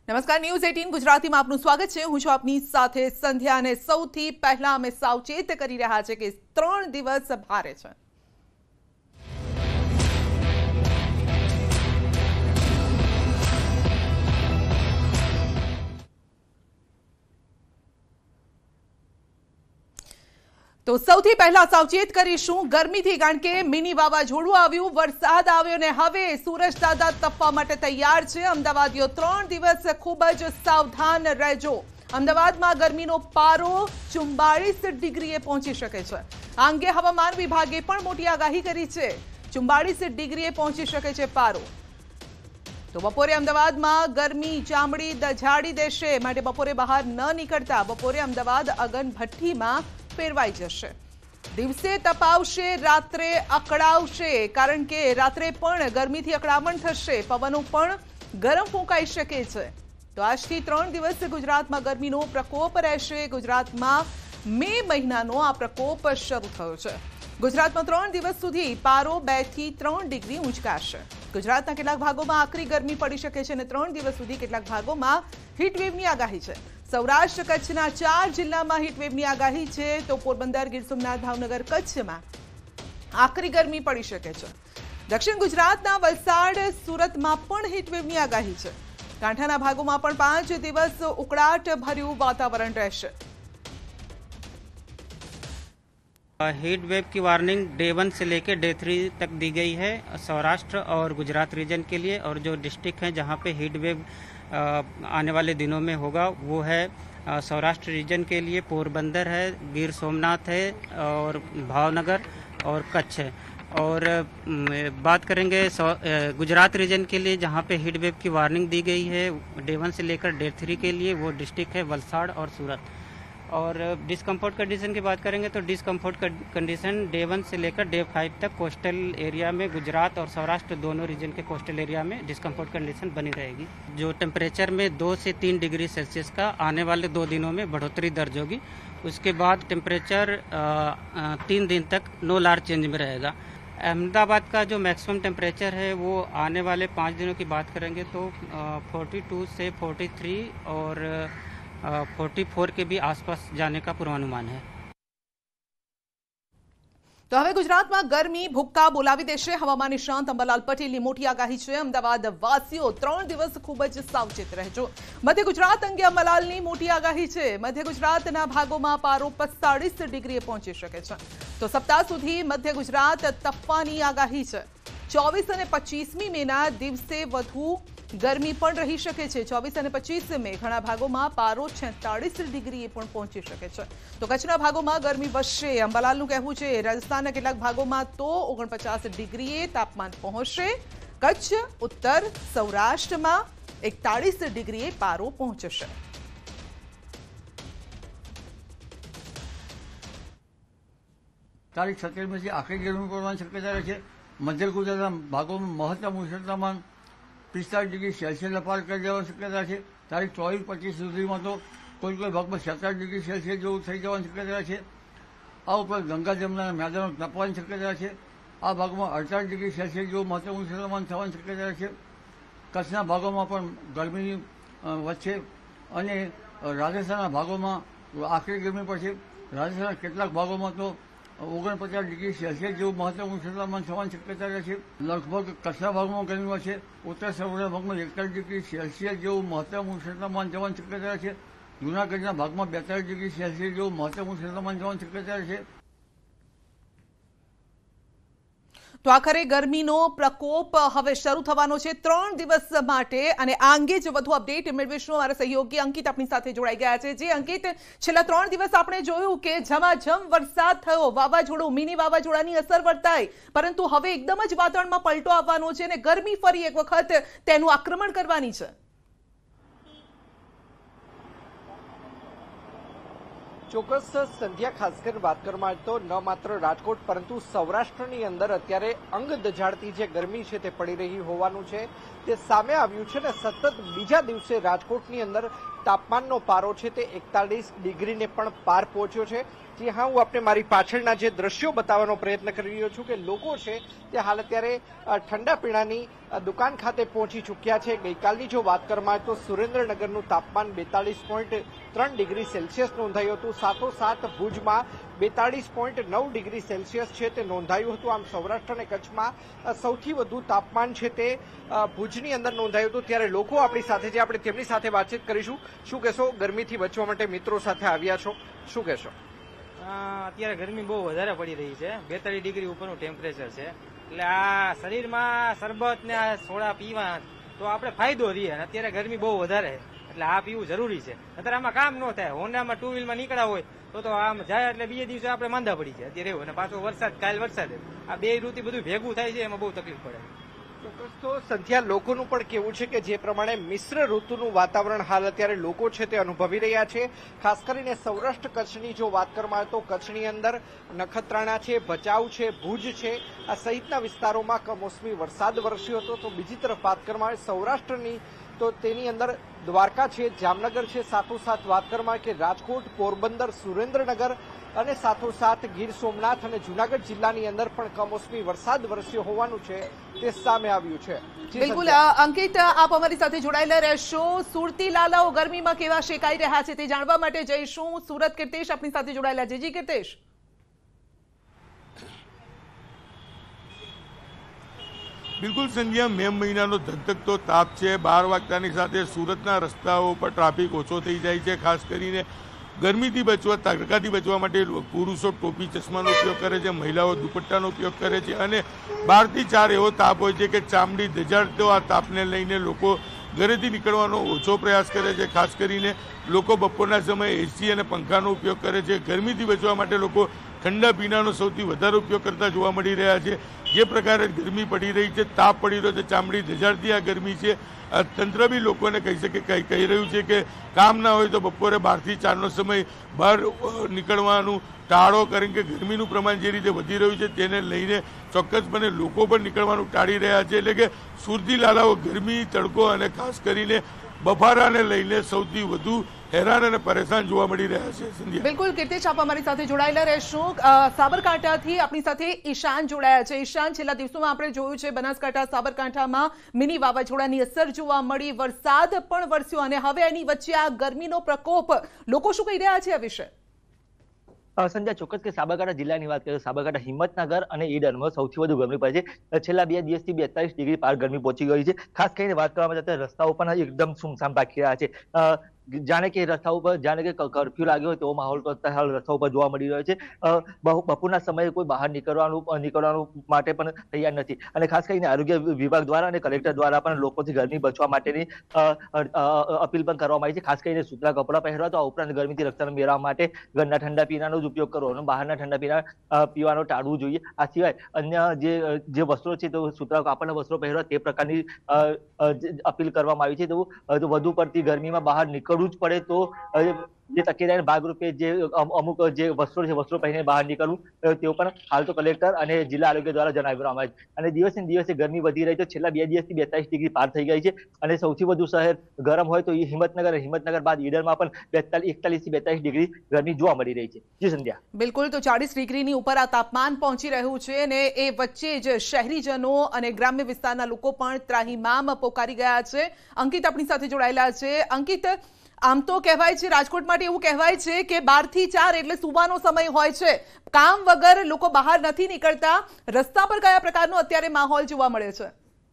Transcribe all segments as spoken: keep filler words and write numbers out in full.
નમસ્કાર, ન્યૂઝ અઠ્ઠાવીસ ગુજરાતીમાં આપનું સ્વાગત છે। હું છું આપની સાથે સંધ્યા અને સૌથી પહેલા અમે સાવચેત કરી રહ્યા છે કે ત્રણ દિવસ ભારે છે। તો સૌથી પહેલા સાવચેત કરીશું ગરમીથી, કારણ કે મિની વાવાઝોડું આવ્યું, વરસાદ આવ્યો ને હવે સૂરજ દાદા તપવા માટે તૈયાર છે। અમદાવાદીઓ ત્રણ દિવસ ખૂબ જ સાવધાન રહેજો। અમદાવાદમાં ગરમીનો પારો ચુમ્બાળીસ ડિગ્રીએ પહોંચી શકે છે। આ અંગે હવામાન વિભાગે પણ મોટી આગાહી કરી છે। ચુમ્બાળીસ ડિગ્રીએ પહોંચી શકે છે પારો। તો બપોરે અમદાવાદમાં ગરમી ચામડી ઝાડી દેશે, માટે બપોરે બહાર ન નીકળતા। બપોરે અમદાવાદ અગનભઠ્ઠીમાં ફેરવાઈ જશે। દિવસે તપાવશે, રાત્રે અકળાવશે, કારણ કે રાત્રે પણ ગરમીથી અકળામણ થશે, પવનો પણ ગરમ ફૂંકાઈ શકે છે। તો આજથી ત્રણ દિવસ ગુજરાતમાં ગરમીનો પ્રકોપ રહેશે। ગુજરાતમાં મે મહિનાનો આ પ્રકોપ શરૂ થયો છે। ગુજરાતમાં ત્રણ દિવસ સુધી પારો બે થી ત્રણ ડિગ્રી ઊંચકાશે। ગુજરાતના કેટલાક ભાગોમાં આકરી ગરમી પડી શકે છે અને ત્રણ દિવસ સુધી કેટલાક ભાગોમાં હીટવેવની આગાહી છે। સૌરાષ્ટ્ર કચ્છના ચાર જિલ્લામાં હીટવેવની આગાહી છે, તો પોરબંદર, ગીર સોમનાથ, ભાવનગર, કચ્છમાં આકરી ગરમી પડી શકે છે। દક્ષિણ ગુજરાતના વલસાડ, સુરતમાં પણ હીટવેવની આગાહી છે। કાંઠાના ભાગોમાં પણ પાંચ દિવસ ઉકળાટ ભર્યું વાતાવરણ રહેશે। हीट वेव की वार्निंग डे वन से लेकर डे थ्री तक दी गई है सौराष्ट्र और गुजरात रीजन के लिए। और जो डिस्ट्रिक्ट हैं जहां पे हीट वेव आने वाले दिनों में होगा वो है सौराष्ट्र रीजन के लिए पोरबंदर है, गिर सोमनाथ है और भावनगर और कच्छ है। और बात करेंगे गुजरात रीजन के लिए जहां पे हीट वेव की वार्निंग दी गई है डे वन से लेकर डे थ्री के लिए, वो डिस्ट्रिक्ट है वलसाड़ और सूरत। और डिस्कम्फर्ट कंडीशन की बात करेंगे तो डिस्कम्फर्ट कंडीशन डे वन से लेकर डे फाइव तक कोस्टल एरिया में गुजरात और सौराष्ट्र दोनों रीजन के कोस्टल एरिया में डिस्कम्फर्ट कंडीशन बनी रहेगी। जो टेम्परेचर में दो से तीन डिग्री सेल्सियस का आने वाले दो दिनों में बढ़ोतरी दर्ज होगी। उसके बाद टेम्परेचर तीन दिन तक नो लार्ज चेंज में रहेगा। अहमदाबाद का जो मैक्सिमम टेम्परेचर है वो आने वाले पाँच दिनों की बात करेंगे तो फोर्टी टू से फोर्टी थ्री और फोर्टी फोर के भी आसपास जाने का पूर्वानुमान है। તો હવે ગુજરાતમાં ગરમી ભૂક્કા બોલાવી દેશે। હવામાન નિષ્ણાંત અંબાલાલ પટેલની મોટી આગાહી છે। અમદાવાદ વાસીઓ ત્રણ દિવસ ખૂબ જ સાવચેત રહેજો। મધ્ય ગુજરાત અંગે અંબાલાલની મોટી આગાહી છે। મધ્ય ગુજરાતના ભાગોમાં પારો પિસ્તાળીસ ડિગ્રીએ પહોંચી શકે છે। તો સપ્તાહ સુધી મધ્ય ગુજરાત તપવાની આગાહી છે। ચોવીસ અને પચીસમી મેના દિવસે વધુ ગરમી પણ રહી શકે છે। ચોવીસ અને પચીસ મે ઘણા ભાગોમાં પારો છેતાળીસ ડિગ્રીએ પણ પહોંચી શકે છે। તો કચ્છના ભાગોમાં ગરમી વધશે। અંબાલાલનું કહેવું છે રાજસ્થાનના કેટલાક ભાગોમાં તો ઓગણપચાસ ડિગ્રીએ તાપમાન પહોંચશે। કચ્છ, ઉત્તર સૌરાષ્ટ્રમાં એકતાળીસ ડિગ્રીએ પારો પહોંચશે। તારીખ સત્તર પછી આખરી ગરમી પડવાની શક્યતા રહે છે। મધ્ય ગુજરાતના ભાગોમાં મહત્તમ ઉષ્ણ તાપમાન પિસ્તાળીસ ડિગ્રી સેલ્સિયસને પાર કરી જવાની શક્યતા છે। તારીખ ચોવીસ પચીસ સુધીમાં તો કોઈ કોઈ ભાગમાં સત્તર ડિગ્રી સેલ્સિયસ જેવું થઈ જવાની શક્યતા છે। આ ઉપરાંત ગંગા જમુના મેદાનો તપવાની શક્યતા છે। આ ભાગમાં અડતાલીસ ડિગ્રી સેલ્સિયસ જેવું મહત્તમ ઉષ્ણ તાપમાન થવાની શક્યતા છે। કચ્છના ભાગોમાં પણ ગરમી વધશે અને રાજસ્થાનના ભાગોમાં આખરી ગરમી પડશે। રાજસ્થાનના કેટલાક ભાગોમાં તો ઓગણપચાસ ડિગ્રી સેલ્સિયસ જેવું મહત્તમ ઉષ્ણ તાપમાન થવાની શક્યતા રહે છે। લગભગ કચ્છના ભાગમાં ગરમી વધશે। ઉત્તર સૌરાષ્ટ્રના ભાગમાં એકતાલીસ ડિગ્રી સેલ્સિયસ જેવું મહત્તમ ઉષ્ણ તાપમાન જવાની શક્યતા રહે છે। જૂનાગઢના ભાગમાં બેતાલીસ ડિગ્રી સેલ્સિયસ જેવું મહત્તમ ઉષ્ણ તાપમાન જવાની શક્યતા રહે છે। તો આખરે ગરમીનો પ્રકોપ હવે શરૂ થવાનો છે ત્રણ દિવસ માટે, અને આ અંગે જ વધુ અપડેટ મેળવીશું। અમારા સહયોગી અંકિત આપણી સાથે જોડાઈ ગયા છે। જે અંકિત, છેલ્લા ત્રણ દિવસ આપણે જોયું કે ઝમાઝમ વરસાદ થયો, વાવાઝોડું, મિની વાવાઝોડાની અસર વર્તાઈ, પરંતુ હવે એકદમ જ વાતાવરણમાં પલટો આવવાનો છે અને ગરમી ફરી એક વખત તેનું આક્રમણ કરવાની છે। ચોક્કસ સંધ્યા, ખાસ કરીને વાત કરવામાં આવે તો ન માત્ર રાજકોટ પરંતુ સૌરાષ્ટ્રની અંદર અત્યારે અંગ દઝાડતી જે ગરમી છે તે પડી રહી હોવાનું છે। તે સામે આવ્યું છે ને સતત બીજા દિવસે રાજકોટની અંદર તાપમાનનો પારો છે તે એકતાલીસ ડિગ્રીને પણ પાર પહોંચ્યો છે। જી હા, હું આપને મારી પાછળના જે દ્રશ્યો બતાવવાનો પ્રયત્ન કરી રહ્યો છું કે લોકો છે તે હાલ અત્યારે ઠંડા પીણાની દુકાન ખાતે પહોંચી ચૂક્યા છે। ગઈકાલની જો વાત કરવામાં આવે તો સુરેન્દ્રનગરનું તાપમાન બેતાલીસ પોઈન્ટ ત્રણ ડિગ્રી સેલ્સિયસ નોંધાયું હતું। સાથોસાથ ભુજમાં બેતાલીસ પોઈન્ટ નવ ડિગ્રી સેલ્સિયસ છે તે નોંધાયું હતું। આમ સૌરાષ્ટ્ર અને કચ્છમાં સૌથી વધુ તાપમાન છે તે ભુજની અંદર નોંધાયું હતું। ત્યારે લોકો આપણી સાથે છે, આપણે તેમની સાથે વાતચીત કરીશું। શું કહેશો, ગરમીથી બચવા માટે મિત્રો સાથે આવ્યા છો, શું કહેશો? અત્યારે ગરમી બહુ વધારે પડી રહી છે, બેતાલીસ ડિગ્રી ઉપરનું ટેમ્પરેચર છે, એટલે આ શરીરમાં શરબત ને આ સોડા પીવા તો આપણે ફાયદો રહીએ। અને અત્યારે ગરમી બહુ વધારે એટલે આ પીવું જરૂરી છે, અત્યારે આમાં કામ ન થાય। હોન્ડામાં ટુ વ્હીલમાં નીકળ્યા હોય તો તો આમ જાય એટલે બીજે દિવસે આપણે માંદા પડી જાય અત્યારે એવું, અને પાછો વરસાદ, કાલ વરસાદ, આ બે ઋતુ બધું ભેગું થાય છે, એમાં બહુ તકલીફ પડે। ચોક્કસ તો સંધ્યા, લોકોનું પણ કેવું છે કે જે પ્રમાણે મિશ્ર ઋતુનું વાતાવરણ હાલ અત્યારે લોકો છે તે અનુભવી રહ્યા છે। ખાસ કરીને સૌરાષ્ટ્ર કચ્છની જો વાત કરવામાં આવે તો કચ્છની અંદર નખત્રાણા છે, ભચાઉ છે, ભુજ છે, આ સહિતના વિસ્તારોમાં કમોસમી વરસાદ વરસ્યો હતો। તો બીજી તરફ વાત કરવામાં આવે સૌરાષ્ટ્રની તો તેની અંદર દ્વારકા છે, જામનગર છે, સાથોસાથ વાત કરવામાં આવે કે રાજકોટ, પોરબંદર, સુરેન્દ્રનગર અને સાથોસાથ ગીર સોમનાથ અને જુનાગઢ જિલ્લાની અંદર પણ કમોસમી વરસાદ વરસ્યો હોવાનું છે તે સામે આવ્યું છે। બિલકુલ અંકિત, આપ અમારી સાથે જોડાયેલા રહેશો। સુરતી લાલાઓ ગરમીમાં કેવા શેકાઈ રહ્યા છે તે જાણવા માટે જઈશું। સુરત કીર્તેશ આપણી સાથે જોડાયેલા છે। જી કીર્તેશ। બિલકુલ સંધ્યા, મે મહિનાનો ધગધગતો તાપ છે। બાર વાગ્યાની સાથે સુરતના રસ્તાઓ પર ટ્રાફિક ઓછો થઈ જાય છે। ખાસ કરીને ગરમીથી બચવા, તડકાથી બચવા માટે પુરુષો ટોપી ચશ્માનો ઉપયોગ કરે છે, મહિલાઓ દુપટ્ટાનો ઉપયોગ કરે છે, અને બારથી ચાર એવો તાપ હોય છે કે ચામડી ધજાડતો આ તાપને લઈને લોકો ઘરેથી નીકળવાનો ઓછો પ્રયાસ કરે છે। ખાસ કરીને લોકો બપોરના સમયે એસી અને પંખાનો ઉપયોગ કરે છે। ગરમીથી બચવા માટે લોકો ઠંડા પીણાનો સૌથી વધારે ઉપયોગ કરતા જોવા મળી રહ્યા છે। જે પ્રકારે ગરમી પડી રહી છે, તાપ પડી રહ્યો છે, ચામડી ધજાડતી આ ગરમી છે। તંત્ર બી લોકોને કહી શકે કહી રહ્યું છે કે કામ ના હોય તો બપોરે બારથી ચારનો સમય બહાર નીકળવાનું ટાળો, કારણ કે ગરમીનું પ્રમાણ જે રીતે વધી રહ્યું છે તેને લઈને ચોક્કસપણે લોકો પણ નીકળવાનું ટાળી રહ્યા છે। એટલે કે સુરતી લાલાઓ ગરમી, તડકો અને ખાસ કરીને બફારાને લઈને સૌથી વધુ હેરાન અને પરેશાન જોવા મળી રહ્યા છે। સંધ્યા, બિલકુલ કીર્તેશ, આપ અમારી સાથે જોડાયેલા રહેશો। સાબરકાંઠાથી આપણી સાથે ઈશાન જોડાયા છે। ઈશાન, છેલ્લા દિવસોમાં આપણે જોયું છે બનાસકાંઠા, સાબરકાંઠામાં મિની વાવાઝોડાની અસર જોવા મળી, વરસાદ પણ વરસ્યો, અને હવે એની વચ્ચે આ ગરમીનો પ્રકોપ, લોકો શું કહી રહ્યા છે આ વિશે? સંધ્યા, ચોક્કસ કે સાબરકાંઠા જિલ્લાની વાત કરીએ, સાબરકાંઠા, હિંમતનગર અને ઈડરમાં સૌથી વધુ ગરમી પડે છે। છેલ્લા બે દિવસથી બેતાલીસ ડિગ્રી પાર ગરમી પહોંચી ગઈ છે। ખાસ કરીને વાત કરવામાં જતા રસ્તાઓ પણ એકદમ સુમસામ બાકી રહ્યા છે। જાણે કે રસ્તા ઉપર જાણે કે કર્ફ્યુ લાગ્યો હોય તેવો માહોલ હાલ રસ્તા ઉપર જોવા મળી રહ્યો છે। બપોરના સમયે કોઈ બહાર નીકળવાનું નીકળવાનું માટે પણ તૈયાર નથી, અને ખાસ કરીને આરોગ્ય વિભાગ દ્વારા અને કલેક્ટર દ્વારા પણ લોકોથી ગરમી બચવા માટેની અપીલ પણ કરવામાં આવી છે। ખાસ કરીને સૂતરા કપડાં પહેરવા, તો આ ઉપરાંત ગરમીથી રક્ષણ મેળવવા માટે ઘરના ઠંડા પીણાનો જ ઉપયોગ કરવો અને બહારના ઠંડા પીણા પીવાનો ટાળવું જોઈએ। આ સિવાય અન્ય જે જે વસ્ત્રો છે તો સૂતરા કાપડના વસ્ત્રો પહેરવા તે પ્રકારની અપીલ કરવામાં આવી છે। તો વધુ પડતી ગરમીમાં બહાર નીકળ જ પડે તો જે તકેદારી ભાગરૂપે જે અમુક જે વસ્ત્રો છે વસ્ત્રો પહેરીને બહાર નીકળવું તેઓ પણ હાલ તો કલેક્ટર અને જિલ્લા આરોગ્ય દ્વારા જણાવવામાં આવે છે। અને દિવસે ને દિવસે ગરમી વધી રહી છે। છેલ્લા બે દિવસથી બેતાલીસ ડિગ્રી પાર થઈ ગઈ છે, અને સૌથી વધુ શહેર ગરમ હોય તો એ હિંમતનગર, હિંમતનગર બાદ ઈડરમાં પણ બેતાલીસ એકતાલીસ થી બેતાલીસ ડિગ્રી ગરમી જોવા મળી રહી છે। જી સંધ્યા, બિલકુલ, તો ચાલીસ ડિગ્રીની ઉપર આ તાપમાન પહોંચી રહ્યું છે, અને એ વચ્ચે જ શહેરીજનો અને ગ્રામ્ય વિસ્તારના લોકો પણ ત્રાહિમામ પોકારી ગયા છે। અંકિત આપણી સાથે જોડાયેલા છે। અંકિત, આમ તો કહેવાય છે, રાજકોટ માટે એવું કહેવાય છે કે બાર થી ચાર એટલે સુવાનો સમય હોય છે, કામ વગર લોકો બહાર નથી નીકળતા। રસ્તા પર કયા પ્રકારનો અત્યારે માહોલ જોવા મળે છે?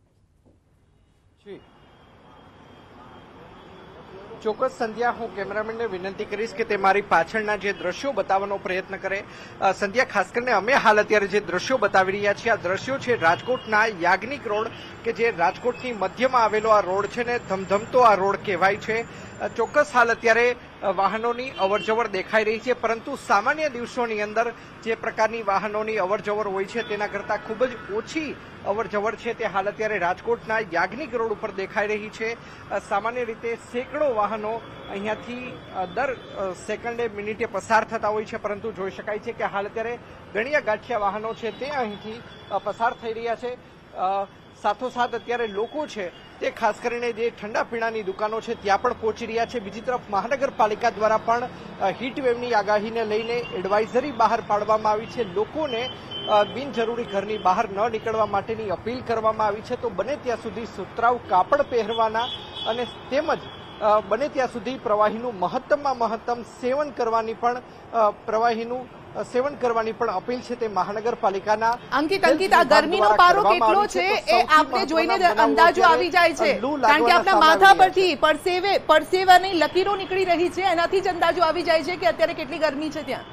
ચોક્કસ સંધ્યા, હું કેમેરામેનને વિનંતી કરીશ કે તે મારી પાછળના જે દ્રશ્યો બતાવવાનો પ્રયત્ન કરે। સંધ્યા, ખાસ કરીને અમે હાલ અત્યારે જે દ્રશ્યો બતાવી રહ્યા છીએ, આ દ્રશ્યો છે રાજકોટના યાજ્ઞિક રોડ, કે જે રાજકોટની મધ્યમાં આવેલો આ રોડ છે ને ધમધમતો આ રોડ કહેવાય છે। ચોક્કસ હાલ અત્યારે વાહનોની અવરજવર દેખાઈ રહી છે, પરંતુ સામાન્ય દિવસોની અંદર જે પ્રકારની વાહનોની અવરજવર હોય છે તેના કરતાં ખૂબ જ ઓછી અવરજવર છે તે હાલ અત્યારે રાજકોટના યાજ્ઞિક રોડ ઉપર દેખાઈ રહી છે। સામાન્ય રીતે સેંકડો વાહનો અહીંયાથી દર સેકન્ડે મિનિટે પસાર થતા હોય છે, પરંતુ જોઈ શકાય છે કે હાલ અત્યારે ગણ્યા ગાંઠિયા વાહનો છે તે અહીંથી પસાર થઈ રહ્યા છે। સાથોસાથ અત્યારે લોકો છે તે ખાસ કરીને જે ઠંડા પીણાની દુકાનો છે ત્યાં પણ પહોંચી રહ્યા છે. બીજી તરફ મહાનગરપાલિકા દ્વારા પણ હીટવેવની આગાહીને લઈને એડવાઇઝરી બહાર પાડવામાં આવી છે. લોકોને બિનજરૂરી ઘરની બહાર ન નીકળવા માટેની અપીલ કરવામાં આવી છે. તો બને ત્યાં સુધી સુતરાઉ કાપડ પહેરવાના અને તેમજ બને ત્યાં સુધી પ્રવાહીનું મહત્તમમાં મહત્તમ સેવન કરવાની પણ પ્રવાહીનું સેવન કરવાની પણ અપીલ છે તે મહાનગરપાલિકાના. અંકિત અંકિત આ ગરમીનો પારો કેટલો છે એ આપને જોઈને અંદાજો આવી જાય છે, કારણ કે આપના માથા પરથી પરસેવે પરસેવાની લકીરો નીકળી રહી છે, એનાથી જ અંદાજો આવી જાય છે કે અત્યારે કેટલી ગરમી છે ત્યાં.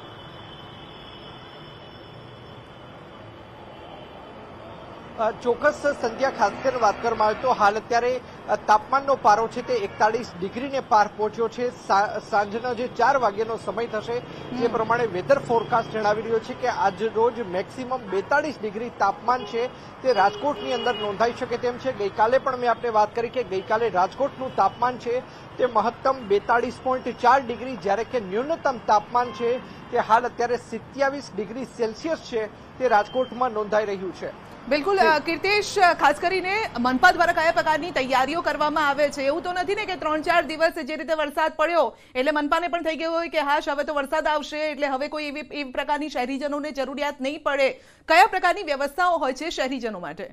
ચોક્કસ સંધ્યા, ખાસ કરીને વાત કરવામાં આવે તો હાલ અત્યારે તાપમાનનો પારો છે તે એકતાળીસ ડિગ્રીને પાર પહોંચ્યો છે. સાંજનો જે ચાર વાગ્યાનો સમય થશે તે પ્રમાણે વેધર ફોરકાસ્ટ જણાવી રહ્યો છે કે આજ રોજ મેક્સિમમ બેતાળીસ ડિગ્રી તાપમાન છે તે રાજકોટની અંદર નોંધાઈ શકે તેમ છે. ગઈકાલે પણ મેં આપને વાત કરી કે ગઈકાલે રાજકોટનું તાપમાન છે તે મહત્તમ બેતાળીસ પોઈન્ટ ચાર ડિગ્રી, જ્યારે કે ન્યૂનતમ તાપમાન છે તે હાલ અત્યારે સિત્યાવીસ ડિગ્રી સેલ્સિયસ છે તે રાજકોટમાં નોંધાઈ રહ્યું છે. બિલકુલ કીર્તેશ, ખાસ કરીને મનપા દ્વારા કયા પ્રકારની તૈયારીઓ કરવામાં આવે છે? એવું તો નથી ને કે ત્રણ ચાર દિવસ જે રીતે વરસાદ પડ્યો એટલે મનપાને પણ થઈ ગયું હોય કે હાશ હવે તો વરસાદ આવશે એટલે હવે કોઈ એવી એવી પ્રકારની શહેરીજનોને જરૂરિયાત નહીં પડે. કયા પ્રકારની વ્યવસ્થાઓ હોય છે શહેરીજનો માટે?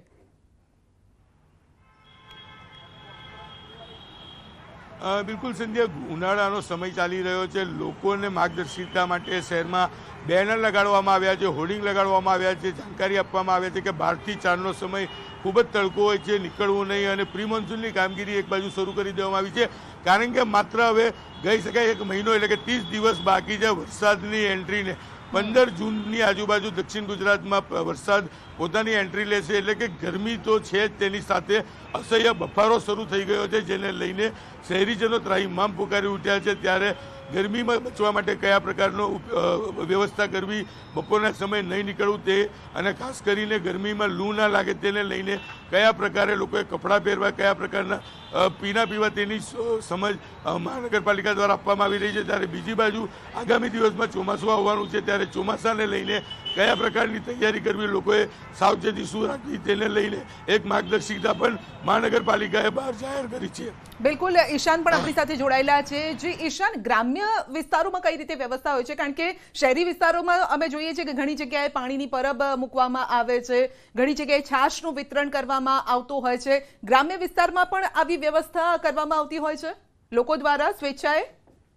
બિલકુલ સંધ્યા, ઉનાળાનો સમય ચાલી રહ્યો છે. લોકોને માર્ગદર્શિકા માટે શહેરમાં બેનર લગાડવામાં આવ્યા છે, હોર્ડિંગ લગાડવામાં આવ્યા છે, જાણકારી આપવામાં આવ્યા છે કે બારથી ચારનો સમય ખૂબ જ તડકો હોય છે, નીકળવું નહીં. અને પ્રી મોન્સૂનની કામગીરી એક બાજુ શરૂ કરી દેવામાં આવી છે, કારણ કે માત્ર હવે કહી શકાય એક મહિનો એટલે કે ત્રીસ દિવસ બાકી છે વરસાદની એન્ટ્રીને. પંદર જૂનની આજુબાજુ દક્ષિણ ગુજરાતમાં વરસાદ પોતાની એન્ટ્રી લેશે, એટલે કે ગરમી તો છે જ, તેની સાથે અસહ્ય બફારો શરૂ થઈ ગયો છે, જેને લઈને શહેરીજનો ત્રાહિમામ પુકારી ઉઠ્યા છે. ત્યારે ગરમીમાં બચવા માટે કયા પ્રકારનો વ્યવસ્થા કરવી, બપોરના સમયે નહીં નીકળવું તે, અને ખાસ કરીને ગરમીમાં લૂ ના લાગે તેને લઈને કયા પ્રકારે લોકોએ કપડાં પહેરવા, કયા પ્રકારના પીણા પીવા તેની સમજ મહાનગરપાલિકા દ્વારા આપવામાં આવી રહી છે. ત્યારે બીજી બાજુ આગામી દિવસમાં ચોમાસું આવવાનું છે, ત્યારે ચોમાસાને લઈને કયા પ્રકારની તૈયારી કરવી, લોકોએ સાવચેતી શું રાખવી તેને લઈને એક માર્ગદર્શિકા પણ મહાનગરપાલિકાએ બહાર જાહેર કરી છે. બિલકુલ, ઈશાન પણ આપણી સાથે જોડાયેલા છે. જે ઈશાન, ગ્રામ્ય વિસ્તારોમાં કઈ રીતે વ્યવસ્થા હોય છે? કારણ કે શહેરી વિસ્તારોમાં અમે જોઈએ છીએ કે ઘણી જગ્યાએ પાણીની પરબ મૂકવામાં આવે છે, ઘણી જગ્યાએ છાશનું વિતરણ કરવામાં આવતું હોય છે. ગ્રામ્ય વિસ્તારમાં પણ આવી વ્યવસ્થા કરવામાં આવતી હોય છે લોકો દ્વારા સ્વેચ્છાએ?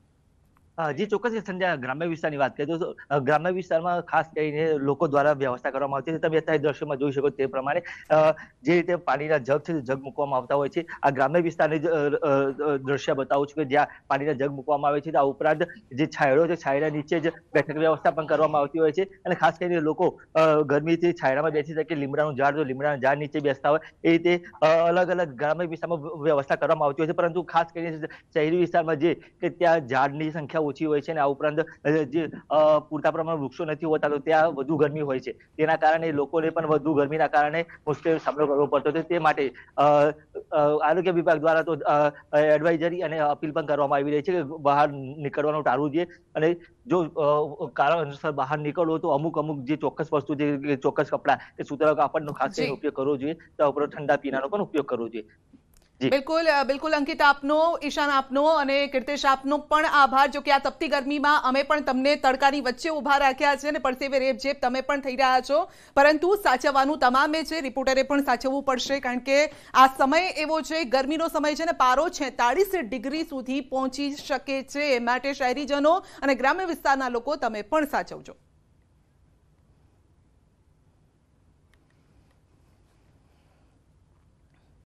જે ચોક્કસ સંધ્યા, ગ્રામ્ય વિસ્તારની વાત કરીએ તો ગ્રામ્ય વિસ્તારમાં ખાસ કરીને લોકો દ્વારા વ્યવસ્થા કરવામાં આવતી છે. તમે અત્યારે દ્રશ્યમાં જોઈ શકો તે પ્રમાણે જે રીતે પાણીના જગ છે જગ મૂકવામાં આવતા હોય છે. આ ગ્રામ્ય વિસ્તારની દ્રશ્ય બતાવું છું કે જ્યાં પાણીના જગ મૂકવામાં આવે છે. આ ઉપરાંત જે છાંયડો છે, છાંયડા નીચે જ બેઠક વ્યવસ્થા પણ કરવામાં આવતી હોય છે. અને ખાસ કરીને લોકો ગરમીથી છાંયડામાં બેસી શકે, લીમડાનું ઝાડ જો લીમડાના ઝાડ નીચે બેસતા હોય એ રીતે અલગ અલગ ગ્રામ્ય વિસ્તારમાં વ્યવસ્થા કરવામાં આવતી હોય છે. પરંતુ ખાસ કરીને શહેરી વિસ્તારમાં જે કે ત્યાં ઝાડની સંખ્યા ઓછી હોય છે, અને આ ઉપરાંત જે પૂરતા પ્રમાણમાં વૃક્ષો નથી હોતા તો ત્યાં વધુ ગરમી હોય છે. તેના કારણે લોકોને પણ વધુ ગરમીના કારણે મુશ્કેલીનો સામનો કરવો પડતો હતો. તે માટે આરોગ્ય વિભાગ દ્વારા તો એડવાઇઝરી અને અપીલ પણ કરવામાં આવી રહી છે કે બહાર નીકળવાનું ટાળવું જોઈએ, અને જો કારણ અનુસાર બહાર નીકળવો તો અમુક અમુક જે ચોક્કસ વસ્તુ છે, ચોક્કસ કપડાં કે સુતરાઉ કાપડનો ખાસ કરીને ઉપયોગ કરવો જોઈએ. ત્યાં ઉપરાંત ઠંડા પીણાનો પણ ઉપયોગ કરવો જોઈએ. બિલકુલ બિલકુલ અંકિત આપનો, ઈશાન આપનો અને કીર્તેશ આપનો પણ આભાર. જો કે આ તપતી ગરમીમાં અમે પણ તમને તડકાની વચ્ચે ઉભા રાખ્યા છે અને પરસેવે રેબઝેબ તમે પણ થઈ રહ્યા છો, પરંતુ સાચવવાનું તમામે છે. રિપોર્ટરે પણ સાચવવું પડશે, કારણ કે આ સમય એવો છે, ગરમીનો સમય છે ને પારો છેતાળીસ ડિગ્રી સુધી પહોંચી શકે છે. માટે શહેરીજનો અને ગ્રામ્ય વિસ્તારના લોકો તમે પણ સાચવજો.